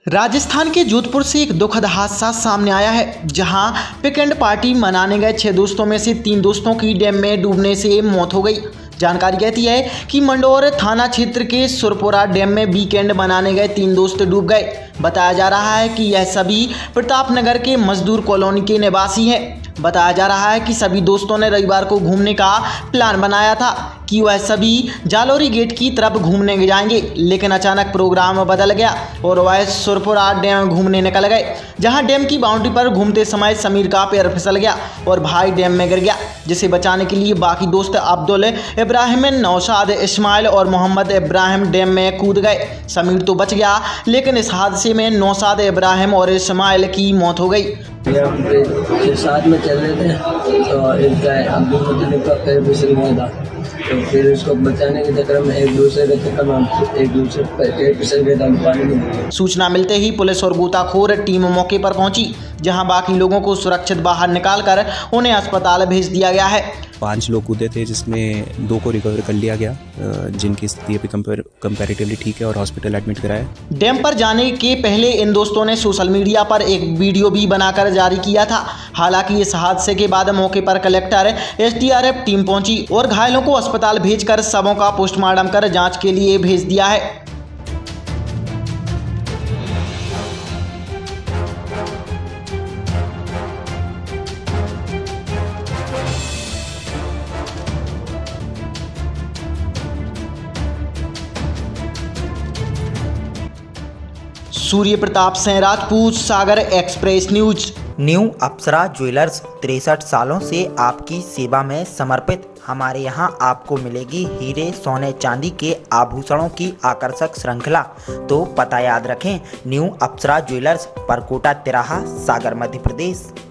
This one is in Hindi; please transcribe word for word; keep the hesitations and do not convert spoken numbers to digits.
राजस्थान के जोधपुर से एक दुखद हादसा सामने आया है, जहां पिकनिक पार्टी मनाने गए छह दोस्तों में से तीन दोस्तों की डैम में डूबने से मौत हो गई। जानकारी कहती है कि मंडौर थाना क्षेत्र के सुरपुरा डैम में वीकेंड मनाने गए तीन दोस्त डूब गए। बताया जा रहा है कि यह सभी प्रतापनगर के मजदूर कॉलोनी के निवासी हैं। बताया जा रहा है कि सभी दोस्तों ने रविवार को घूमने का प्लान बनाया था कि वह सभी जालोरी गेट की तरफ घूमने जाएंगे, लेकिन अचानक प्रोग्राम बदल गया और वह सुरपुरा डैम घूमने निकल गए। जहां डैम की बाउंड्री पर घूमते समय समीर का पैर फिसल गया और भाई डैम में गिर गया, जिसे बचाने के लिए बाकी दोस्त अब्दुल इब्राहिम, नौशाद, इस्माइल और मोहम्मद इब्राहिम डैम में कूद गए। समीर तो बच गया, लेकिन इस हादसे में नौशाद, इब्राहिम और इस्माइल की मौत हो गई। साथ में चल रहे थे तो एक अब्दुल का पैर फिसल गया था, तो फिर उसको बचाने के चक्कर में एक दूसरे के चक्कर में एक दूसरे पैर फिसल गया था पानी में। सूचना मिलते ही पुलिस और गोताखोर टीम मौके पर पहुंची, जहां बाकी लोगों को सुरक्षित बाहर निकालकर उन्हें अस्पताल भेज दिया गया है। पांच लोग कूदे थे, जिसमें दो को रिकवर कर लिया गया, जिनकी स्थिति अभी कंपैरेटिवली ठीक है और हॉस्पिटल एडमिट कराया। डैम पर जाने के पहले इन दोस्तों ने सोशल मीडिया पर एक वीडियो भी बनाकर जारी किया था। हालांकि इस हादसे के बाद मौके पर कलेक्टर, एसडीआरएफ टीम पहुंची और घायलों को अस्पताल भेजकर शवों का पोस्टमार्टम कर जांच के लिए भेज दिया है। Surya Pratap Singh Rajput, Sagar express news. New Apsara jewellers तिरसठ सालों से आपकी सेवा में समर्पित। हमारे यहाँ आपको मिलेगी हीरे, सोने, चांदी के आभूषणों की आकर्षक श्रृंखला। तो पता याद रखें, न्यू अप्सरा ज्वेलर्स, परकोटा तिराहा, सागर, मध्य प्रदेश।